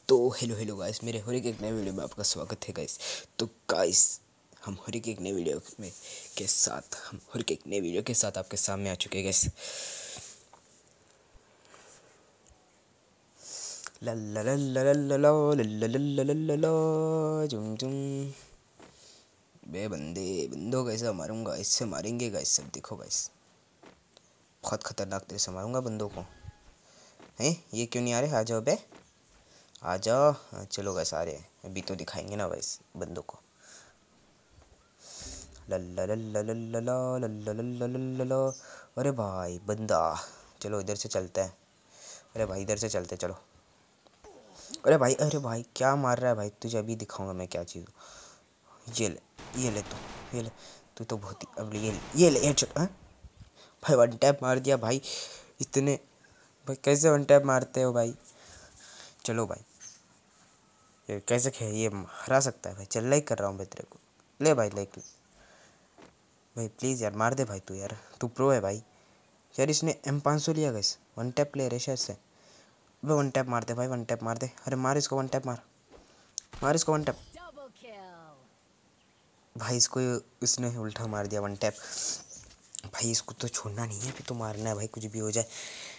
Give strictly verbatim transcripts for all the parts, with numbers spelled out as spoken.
तो hello hello guys, मेरे होरी के एक नए वीडियो में आपका स्वागत है गाइस। तो गाइस हम होरी के एक नए वीडियो में के साथ हम होरी के एक नए वीडियो के साथ आपके सामने आ चुके हैं गाइस। ला ला ला ला ला ला ला ला ला ला ला ला जुम जुम। बे बंदे बंदो कैसे मारूंगा, इससे मारेंगे गाइस सब। देखो गाइस, बहुत खतरनाक तरह से मारूंगा बंदों को। हैं ये क्यों नहीं आ रहे? आ जाओ बे, आ जाओ। चलो गाइस आ रहे हैं, अभी तो दिखाएंगे ना गाइस बंदों को। लल्ला लल्ला लल्ला लल्ला लल्ला लल्ला। अरे भाई बंदा, चलो इधर से चलते हैं। अरे भाई इधर से चलते चलो। अरे भाई अरे भाई क्या मार रहा है भाई? तुझे अभी दिखाऊंगा मैं क्या चीज़ हूँ। ये ले ये ले तो ये ले तू तो बहुत ही अब ये ले ये ले हेडशॉट। हाँ भाई वन टैप मार दिया भाई। इतने भाई कैसे वन टैप मारते हो भाई? चलो भाई ये कैसे खे ये हरा सकता है भाई? चल ही कर रहा हूँ मैं तेरे को। ले भाई ले भाई, प्लीज़ यार मार दे भाई। तू यार तू प्रो है भाई। यार इसने एम पाँच सौ लिया गैस। वन टैप प्लेयर है शायद से। भाई वन टैप मार दे भाई, वन टैप मार दे। अरे मार इसको, वन टैप मार मार इसको वन टैप। भाई इसको उसने उल्टा मार दिया वन टैप। भाई इसको तो छोड़ना नहीं है, फिर तो मारना है भाई, कुछ भी हो जाए।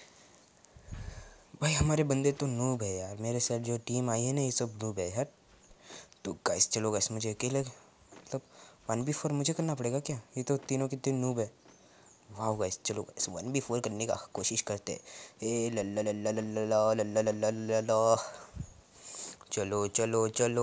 भाई हमारे बंदे तो नूब है यार, मेरे साथ जो टीम आई है ना ये सब नूब है यार। तो गाइस चलो गाइस, मुझे अकेले मतलब वन बी फोर मुझे करना पड़ेगा क्या? ये तो तीनों की तीन नूब है। वाह गाइस चलो गाइस वन बी फोर करने का कोशिश करते। ए लल्ला लल्ला लल्ला लल्ला लल्ला लल्ला। चलो चलो चलो।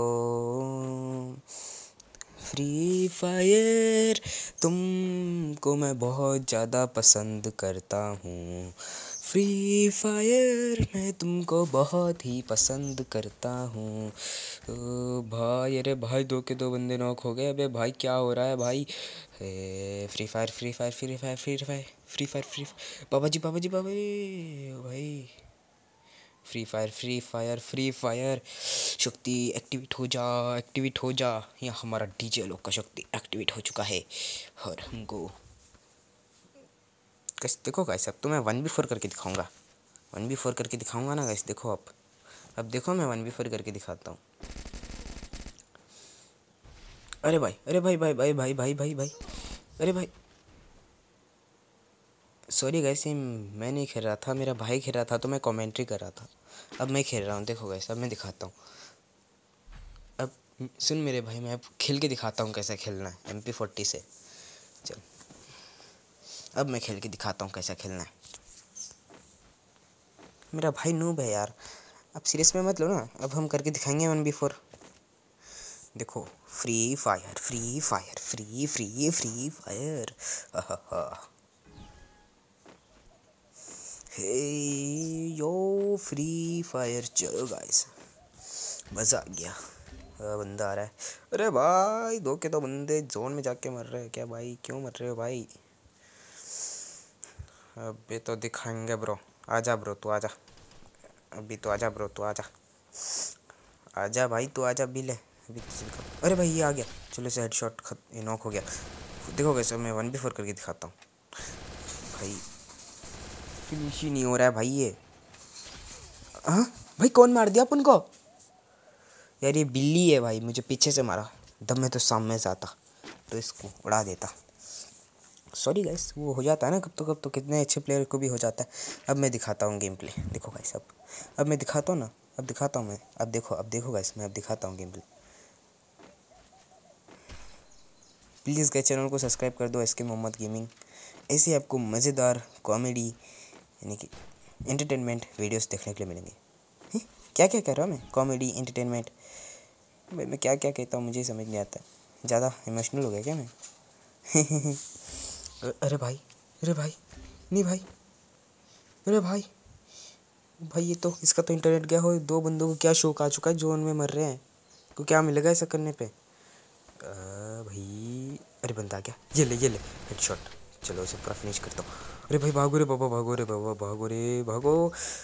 फ्री फायर तुमको मैं बहुत ज़्यादा पसंद करता हूँ। फ्री फायर मैं तुमको बहुत ही पसंद करता हूँ। भाई अरे भाई दो के दो बंदे नॉक हो गए। अबे भाई क्या हो रहा है भाई? Free fire free fire free fire free fire free fire free बाबा जी बाबा जी बाबा जी भाई। Free fire free fire free fire शक्ति एक्टिवेट हो जा, एक्टिवेट हो जा। यहाँ हमारा डीजे लोग का शक्ति एक्टिवेट हो चुका है और हमको कैसे देखो गाइस। अब तो मैं वन बी फोर करके दिखाऊंगा, वन बी फोर करके दिखाऊंगा ना गाइस। देखो अब अब देखो मैं वन बी फोर करके दिखाता हूँ। अरे भाई अरे भाई भाई भाई भाई भाई भाई भाई अरे भाई सॉरी गाइस, ये मैं नहीं खेल रहा था, मेरा भाई खेल रहा था तो मैं कमेंट्री कर रहा था। अब मैं खेल रहा हूँ। देखो गाइस अब मैं दिखाता हूँ। अब सुन मेरे भाई, मैं अब खेल के दिखाता हूँ कैसे खेलना है एम पी फोर्टी से। चल अब मैं खेल के दिखाता हूँ कैसा खेलना है। मेरा भाई नूब है यार, अब सीरियस में मत लो ना। अब हम करके दिखाएंगे वन बी फोर। देखो free fire free fire free free free fire. Hey yo free fire. चलो गाइस मज़ा आ गया। आ, बंदा आ रहा है। अरे भाई दो के दो बंदे जोन में जाके मर रहे हैं क्या भाई? क्यों मर रहे हो भाई? अभी तो दिखाएंगे ब्रो। आजा ब्रो तू आजा, अभी तो आजा ब्रो तू आजा, आजा भाई तू आजा। अभी ले अभी तो। अरे भाई ये आ गया। चलो से हेडशॉट खत ये नॉक हो गया। देखो कैसे मैं वन बी फोर करके दिखाता हूँ भाई। फिनिश ही नहीं हो रहा है भाई ये। हाँ भाई कौन मार दिया अपन को? यार ये बिल्ली है भाई, मुझे पीछे से मारा। दम में तो सामने से आता तो इसको उड़ा देता। सॉरी गाइस, वो हो जाता है ना कब तो कब तो, कितने अच्छे प्लेयर को भी हो जाता है। अब मैं दिखाता हूँ गेम प्ले। देखो गाइस अब अब मैं दिखाता हूँ ना, अब दिखाता हूँ मैं। अब देखो अब देखो गाइस, मैं अब दिखाता हूँ game play. Please guys channel को सब्सक्राइब कर दो, एस के मोहम्मद गेमिंग। ऐसे आपको मज़ेदार कॉमेडी यानी कि एंटरटेनमेंट वीडियोस देखने के लिए मिलेंगे। क्या क्या कह रहा हूँ मैं? कॉमेडी एंटरटेनमेंट भाई मैं क्या क्या कहता हूँ मुझे समझ नहीं आता। ज़्यादा इमोशनल हो गया क्या मैं? अरे भाई अरे भाई नहीं भाई। अरे भाई भाई ये तो इसका तो इंटरनेट गया हो। दो बंदों को क्या शौक आ चुका है, जोन में मर रहे हैं। को क्या मिलेगा ऐसा करने पे? आ, भाई अरे बंदा क्या, ये ले ये ले हेडशॉट। चलो इसे पूरा फिनिश करता हूँ। अरे भाई भागो रे बाबा, भागो रे बाबा, भागो रे भागो।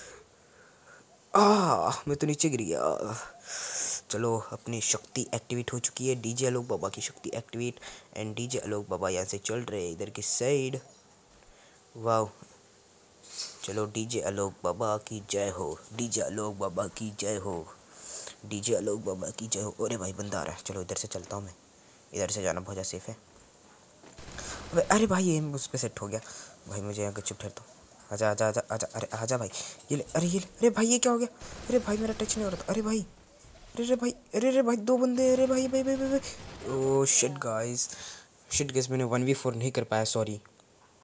आ मैं तो नीचे गिर गया। चलो अपनी शक्ति एक्टिवेट हो चुकी है, डीजे आलोक बाबा की शक्ति एक्टिवेट। एंड डीजे आलोक बाबा यहाँ से चल रहे हैं इधर की साइड। वाह चलो डीजे आलोक बाबा की जय हो, डीजे आलोक बाबा की जय हो। डीजे आलोक बाबा की जय हो। अरे भाई बंदा आ रहा है, चलो इधर से चलता हूँ मैं, इधर से जाना बहुत ज़्यादा सेफ है। अबे अरे भाई ये उस पर सेट हो गया भाई, मुझे यहाँ चुप ठहर तो। आजा आजा आजा आजा, अरे आजा भाई, ये ले, अरे ये ले, अरे भाई ये क्या हो गया? अरे भाई मेरा टच नहीं हो रहा था, अरे भाई, अरे अरे भाई, अरे अरे भाई दो बंदे, अरे भाई भाई भाई भाई, भाई। Oh shit guys, shit guys मैंने वन वी फोर नहीं कर पाया, सॉरी।